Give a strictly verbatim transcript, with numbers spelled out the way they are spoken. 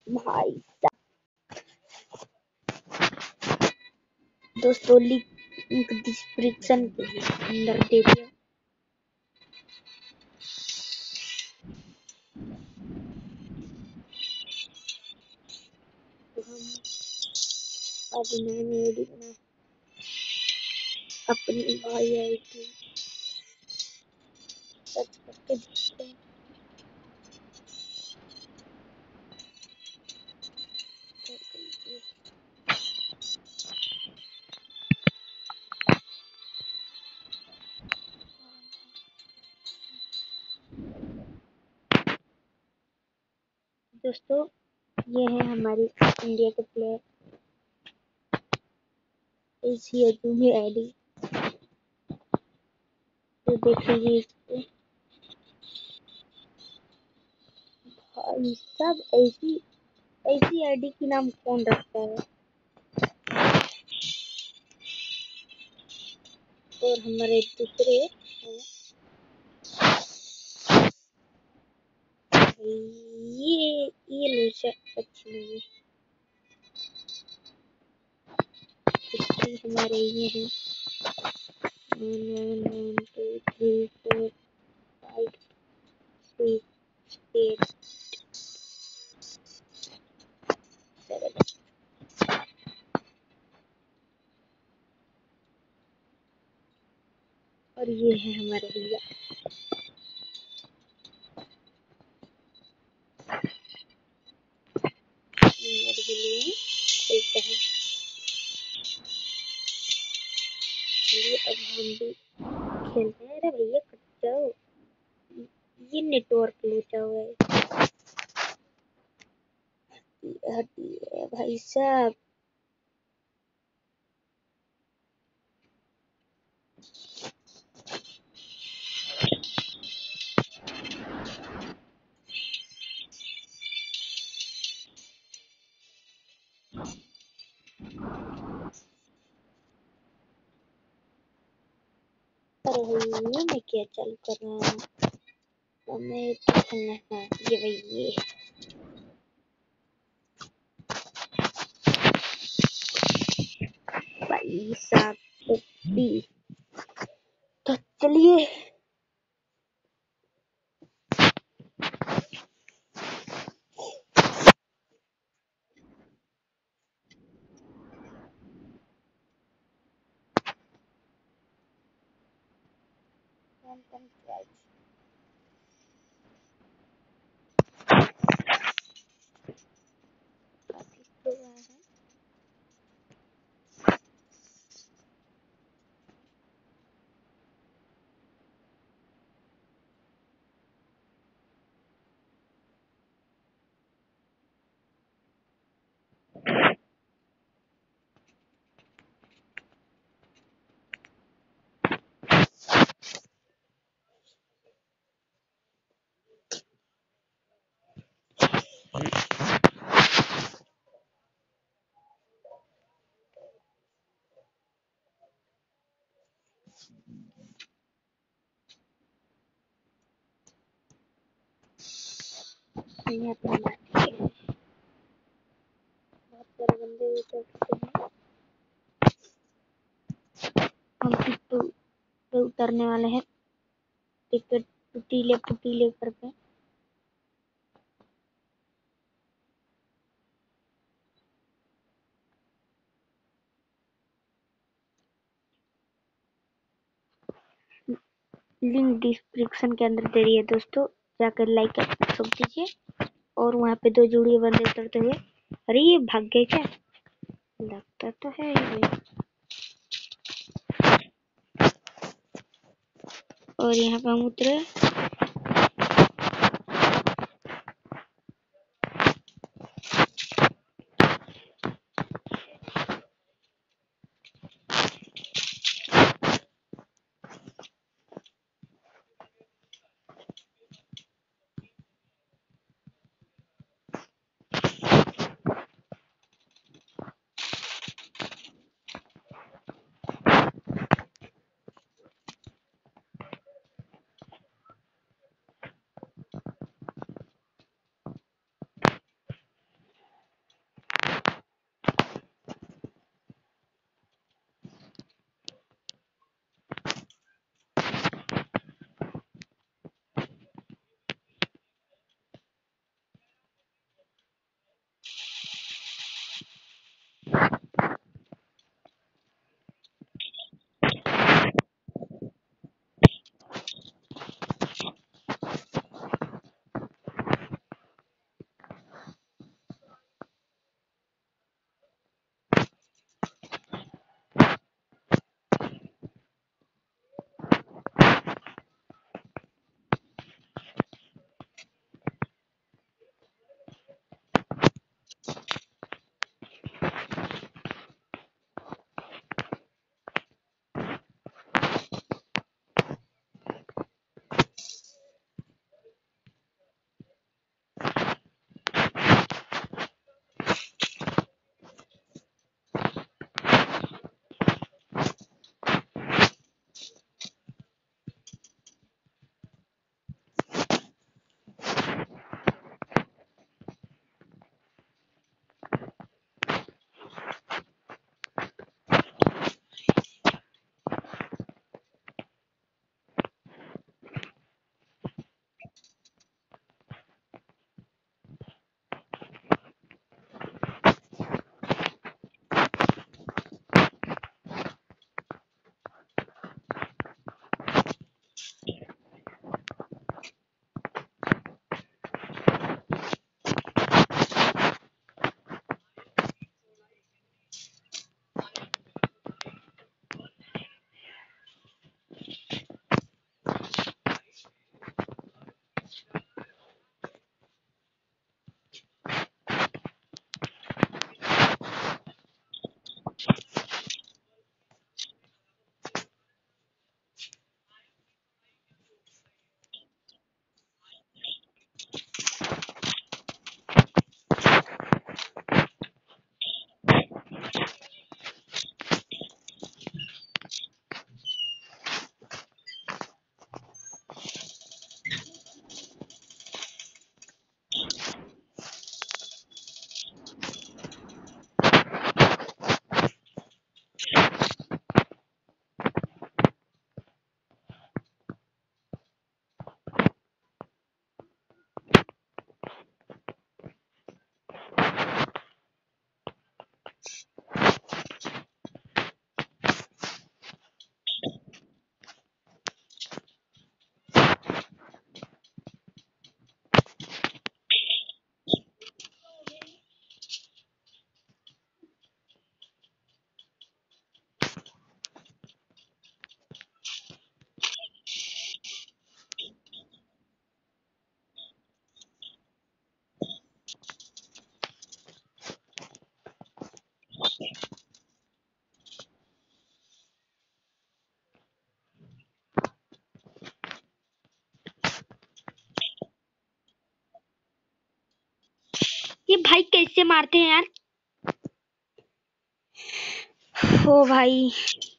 भाई दोस्तों link description के अंदर दे दिया। तो हम अब नए नए आईडी बना अपनी भाई आईडी सर्च करके देखते हैं। दोस्तों ये है हमारी इंडिया के प्लेयर, ऐसी है तुम्हें आईडी तो देखेंगे इसको। भाई सब ऐसी ऐसी आईडी की नाम कौन रखता है। और हमारे दूसरे ये ये लोचा अच्छी नहीं है। हमारे ये हैं one one two three four five six eight seven. और ये है हमारे भैया। खेलते हैं। चलिए अब हम भी खेलते हैं। अरे भैया कट जाओ, ये नेटवर्क लोचा हुआ है। हटिए भाई साहब। अरे भैया मैं क्या चालू कर रहा हूँ, हमें तो खेलना है। ये भैया भाई साहब तो प्लीज तो चलिए। यहाँ पे बहुत सारे बंदे उतर चुके हैं। हम तो तो उतरने वाले हैं टिकट पुटीले पुटीले करके। लिंक डिस्क्रिप्शन के अंदर दे रही है दोस्तों, जाकर लाइक कर सब दीजिए। और वहाँ पे दो जोड़ी बंदे उतरते हुए। अरे ये भाग गए क्या, लगता तो है ये। और यहाँ पे हम उतरे। भाई कैसे मारते हैं यार। ओ भाई